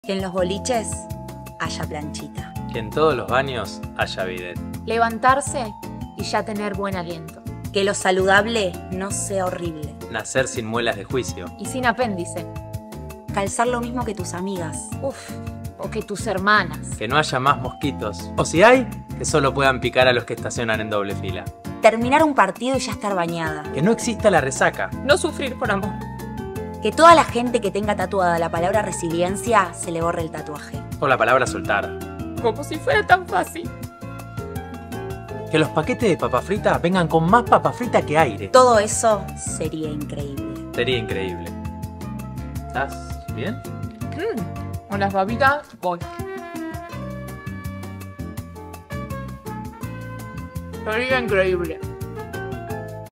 Que en los boliches haya planchita. Que en todos los baños haya bidet. Levantarse y ya tener buen aliento. Que lo saludable no sea horrible. Nacer sin muelas de juicio. Y sin apéndice. Calzar lo mismo que tus amigas. Uf, o que tus hermanas. Que no haya más mosquitos. O si hay, que solo puedan picar a los que estacionan en doble fila. Terminar un partido y ya estar bañada. Que no exista la resaca. No sufrir por amor. Que toda la gente que tenga tatuada la palabra resiliencia se le borre el tatuaje. Por la palabra soltar. Como si fuera tan fácil. Que los paquetes de papa frita vengan con más papa frita que aire. Todo eso sería increíble. Sería increíble. ¿Estás bien? Con las babitas voy. Sería increíble.